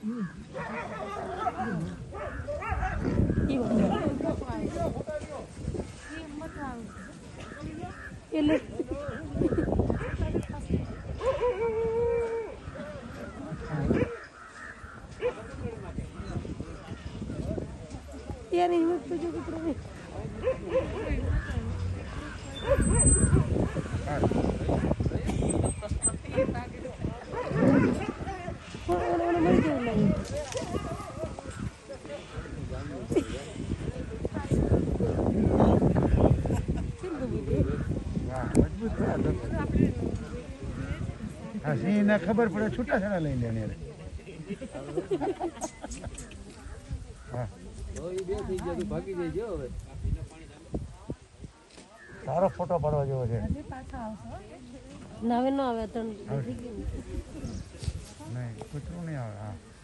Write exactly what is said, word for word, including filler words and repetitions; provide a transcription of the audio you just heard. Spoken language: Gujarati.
यार हिम्मत तो जो कुछ रहे હસી ને ખબર પડે છૂટા છડા લઈ લે ને હા તારો ફોટો પાડવા જેવો છે નવે નો આવે તો નહીં કૂતરું નહીં આવે હા